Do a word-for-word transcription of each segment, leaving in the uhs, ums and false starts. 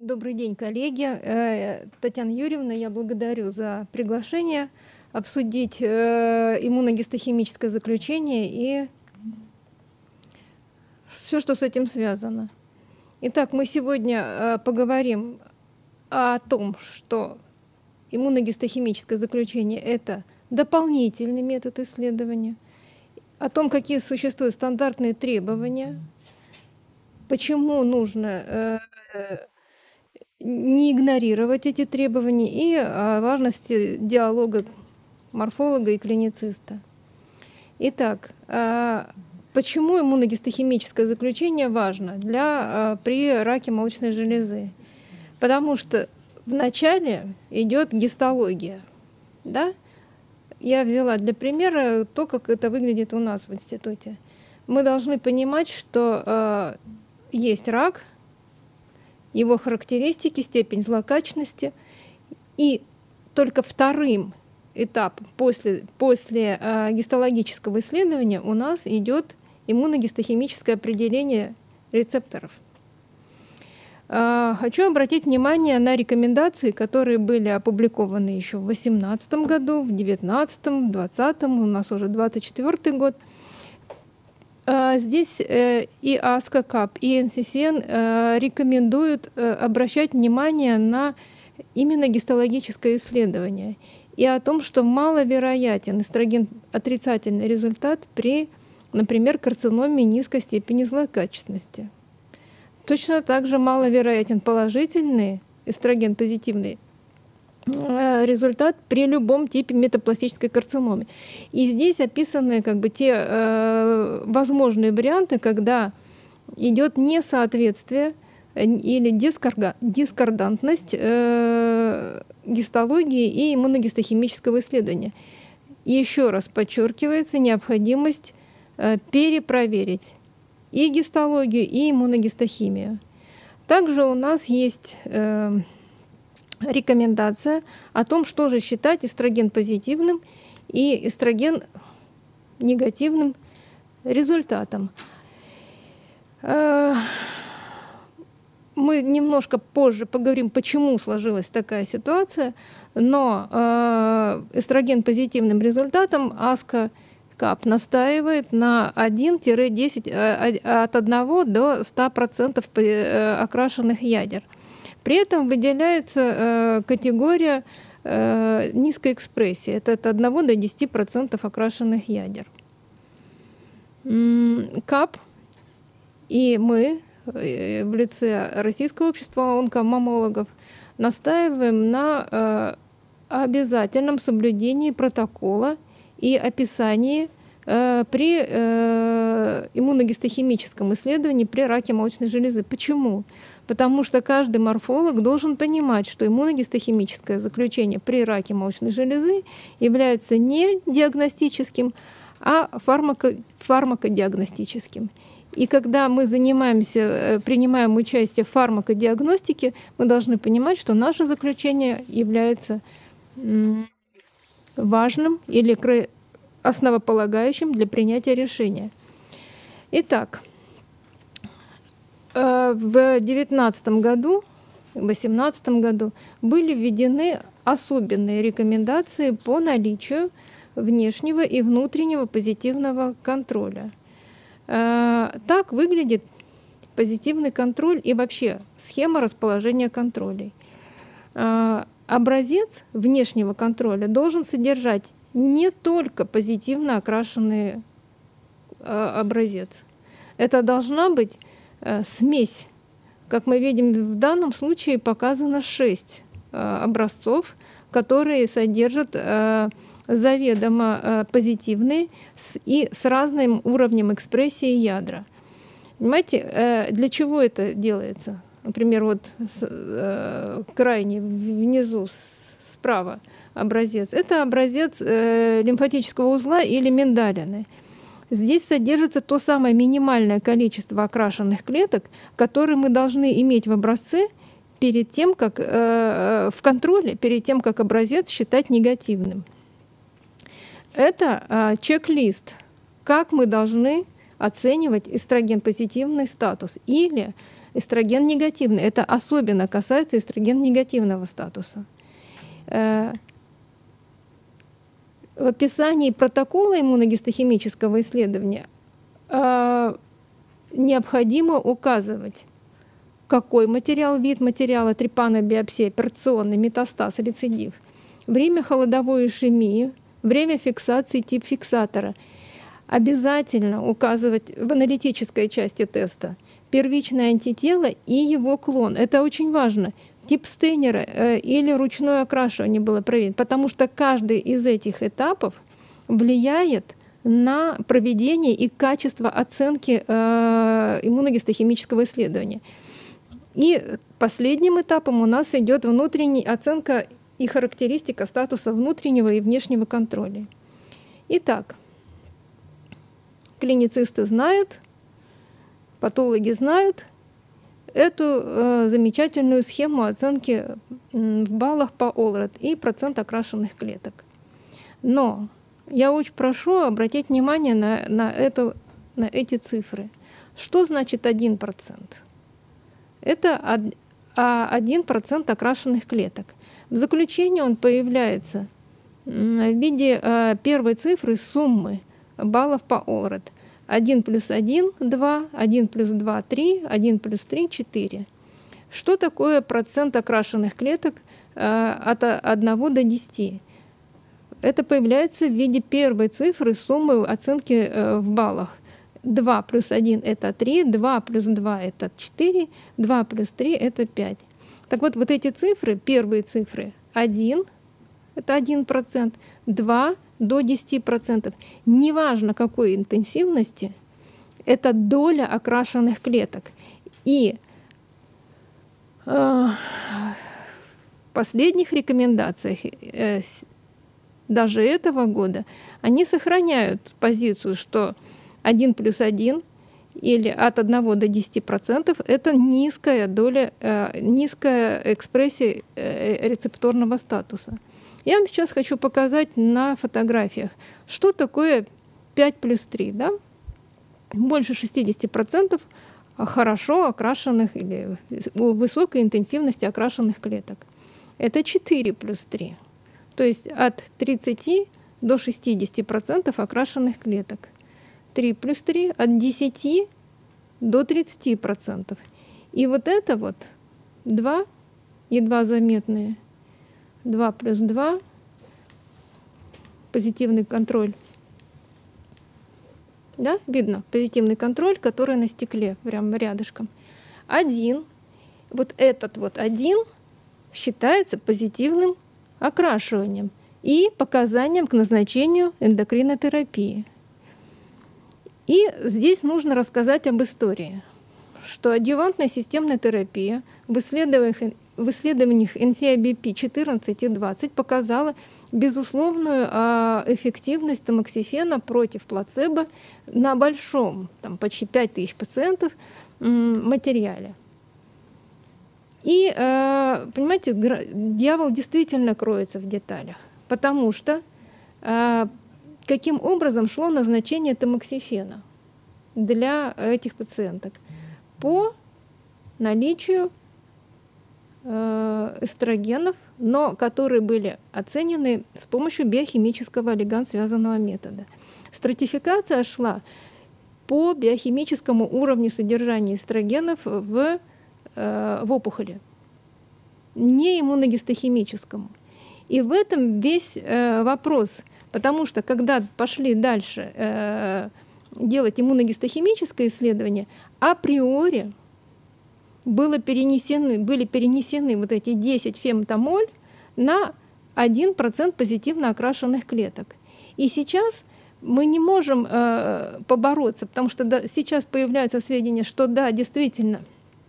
Добрый день, коллеги. Э, Татьяна Юрьевна, я благодарю за приглашение обсудить э, иммуногистохимическое заключение и все, что с этим связано. Итак, мы сегодня э, поговорим о том, что иммуногистохимическое заключение — это дополнительный метод исследования, о том, какие существуют стандартные требования, почему нужно э, не игнорировать эти требования, и о важности диалога морфолога и клинициста. Итак, почему иммуногистохимическое заключение важно для, при раке молочной железы? Потому что вначале идет гистология. Да? Я взяла для примера то, как это выглядит у нас в институте. Мы должны понимать, что есть рак, его характеристики, степень злокачественности, и только вторым этапом после, после э, гистологического исследования у нас идет иммуногистохимическое определение рецепторов. Э, хочу обратить внимание на рекомендации, которые были опубликованы еще в две тысячи восемнадцатом году, в две тысячи девятнадцатом, две тысячи двадцатом, у нас уже двадцать четвёртый год. Здесь и АСКО, КАП, и эн си си эн рекомендуют обращать внимание на именно гистологическое исследование и о том, что маловероятен эстроген отрицательный результат при, например, карциноме низкой степени злокачественности. Точно так же маловероятен положительный эстроген позитивный результат при любом типе метапластической карциномы. И здесь описаны как бы те э, возможные варианты, когда идет несоответствие или дискордантность э, гистологии и иммуногистохимического исследования. И еще раз подчеркивается необходимость э, перепроверить и гистологию, и иммуногистохимию. Также у нас есть э, рекомендация о том, что же считать эстроген позитивным и эстроген негативным результатом. Мы немножко позже поговорим, почему сложилась такая ситуация, но эстроген позитивным результатом АСКО КАП настаивает на один-десять, от одного до ста процентов окрашенных ядер. При этом выделяется э, категория э, низкой экспрессии. Это от одного до десяти процентов окрашенных ядер. КАП и мы э, в лице Российского общества онкомаммологов настаиваем на э, обязательном соблюдении протокола и описании э, при э, иммуногистохимическом исследовании при раке молочной железы. Почему? Потому что каждый морфолог должен понимать, что иммуногистохимическое заключение при раке молочной железы является не диагностическим, а фармако фармакодиагностическим. И когда мы занимаемся, принимаем участие в фармакодиагностике, мы должны понимать, что наше заключение является важным или основополагающим для принятия решения. Итак, в две тысячи девятнадцатом году, в две тысячи восемнадцатом году были введены особенные рекомендации по наличию внешнего и внутреннего позитивного контроля. Так выглядит позитивный контроль и вообще схема расположения контролей. Образец внешнего контроля должен содержать не только позитивно окрашенный образец. Это должна быть смесь. Как мы видим, в данном случае показано шесть образцов, которые содержат заведомо позитивные и с разным уровнем экспрессии ядра. Понимаете, для чего это делается? Например, вот крайне внизу справа образец. Это образец лимфатического узла или миндалины. Здесь содержится то самое минимальное количество окрашенных клеток, которые мы должны иметь в образце перед тем, как э, в контроле, перед тем, как образец считать негативным. Это э, чек-лист, как мы должны оценивать эстрогенпозитивный статус или эстроген негативный. Это особенно касается эстроген негативного статуса. В описании протокола иммуногистохимического исследования необходимо указывать, какой материал, вид материала, трепанобиопсия, операционный, метастаз, рецидив, время холодовой ишемии, время фиксации, тип фиксатора. Обязательно указывать в аналитической части теста первичное антитело и его клон. Это очень важно. Тип стейнера э, или ручное окрашивание было проверено, потому что каждый из этих этапов влияет на проведение и качество оценки э, иммуногистохимического исследования. И последним этапом у нас идет внутренняя оценка и характеристика статуса внутреннего и внешнего контроля. Итак, клиницисты знают, патологи знают эту э, замечательную схему оценки в баллах по Олред и процент окрашенных клеток. Но я очень прошу обратить внимание на, на, эту, на эти цифры. Что значит один процент? Это один процент окрашенных клеток. В заключении он появляется в виде э, первой цифры суммы баллов по Олред. один плюс один — два, один плюс два — три, один плюс три — четыре. Что такое процент окрашенных клеток э, от одного до десяти? Это появляется в виде первой цифры суммы оценки э, в баллах. два плюс один — это три, два плюс два — это четыре, два плюс три — это пять. Так вот, вот эти цифры, первые цифры, один — это один процент, два — до десяти процентов. Неважно какой интенсивности, это доля окрашенных клеток. И э, в последних рекомендациях э, даже этого года они сохраняют позицию, что один плюс один или от одного до десяти процентов это низкая доля, э, низкая экспрессия э, рецепторного статуса. Я вам сейчас хочу показать на фотографиях, что такое пять плюс три. Да? Больше шестидесяти процентов хорошо окрашенных или высокой интенсивности окрашенных клеток. Это четыре плюс три. То есть от тридцати до шестидесяти процентов окрашенных клеток. три плюс три от десяти до тридцати процентов. И вот это вот два, едва заметные, два плюс два, позитивный контроль. Да, видно, позитивный контроль, который на стекле, прямо рядышком. Один, вот этот вот один считается позитивным окрашиванием и показанием к назначению эндокринотерапии. И здесь нужно рассказать об истории, что адъювантная системная терапия в исследованиях, в исследованиях эн си ай би пи четырнадцать и двадцать показала безусловную а, эффективность тамоксифена против плацебо на большом, там почти пять тысяч пациентов, м, материале. И, э, понимаете, дьявол действительно кроется в деталях, потому что э, каким образом шло назначение тамоксифена для этих пациенток? По наличию э, эстрогенов, но которые были оценены с помощью биохимического лиганд-связанного метода. Стратификация шла по биохимическому уровню содержания эстрогенов в в опухоли, не иммуногистохимическому. И в этом весь э, вопрос, потому что когда пошли дальше э, делать иммуногистохимическое исследование, априори было перенесены, были перенесены вот эти десять фемтомоль на один процент позитивно окрашенных клеток. И сейчас мы не можем э, побороться, потому что да, сейчас появляются сведения, что да, действительно,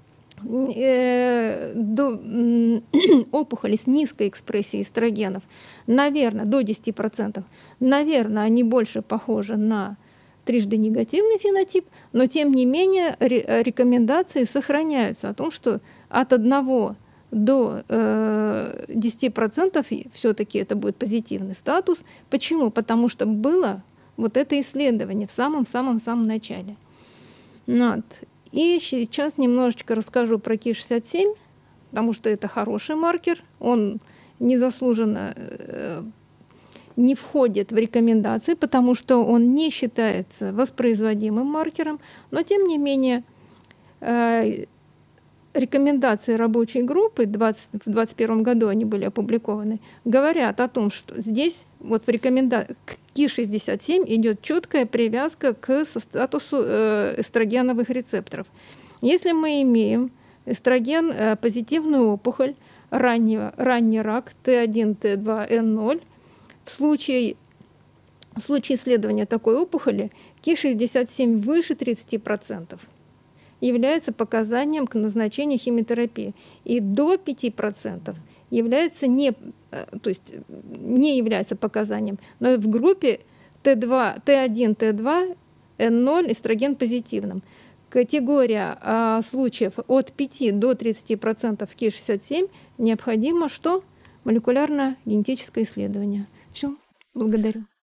до опухоли с низкой экспрессией эстрогенов, наверное, до десяти процентов, наверное, они больше похожи на трижды негативный фенотип, но тем не менее рекомендации сохраняются о том, что от одного до десяти процентов все-таки это будет позитивный статус. Почему? Потому что было вот это исследование в самом-самом-самом начале. Вот. И сейчас немножечко расскажу про ки шестьдесят семь, потому что это хороший маркер, он незаслуженно э, не входит в рекомендации, потому что он не считается воспроизводимым маркером, но тем не менее э, рекомендации рабочей группы, двадцать, в двадцать первом году они были опубликованы, говорят о том, что здесь вот в рекоменда... к ки шестьдесят семь идет четкая привязка к статусу э, эстрогеновых рецепторов. Если мы имеем эстроген, э, позитивную опухоль, раннего, ранний рак тэ один, тэ два, эн ноль, в случае, в случае исследования такой опухоли ки шестьдесят семь выше тридцати процентов является показанием к назначению химиотерапии, и до пяти процентов является не, то есть не является показанием, но в группе тэ два, тэ один, тэ два, эн ноль эстроген позитивным. Категория а, случаев от пяти до тридцати процентов ки шестьдесят семь необходимо что? Молекулярно-генетическое исследование. Все, благодарю.